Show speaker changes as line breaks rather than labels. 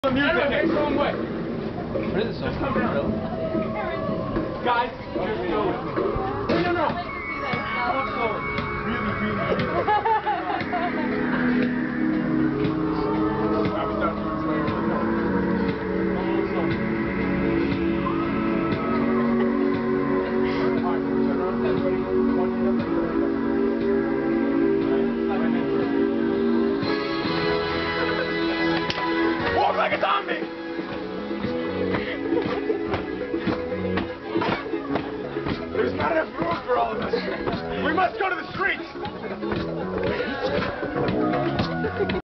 The music next wrong way.
What is this song?
Just come down. Guys, just go with me. No. Walk forward. Really. Walk like a zombie! There's not enough room for all of us. We must go to the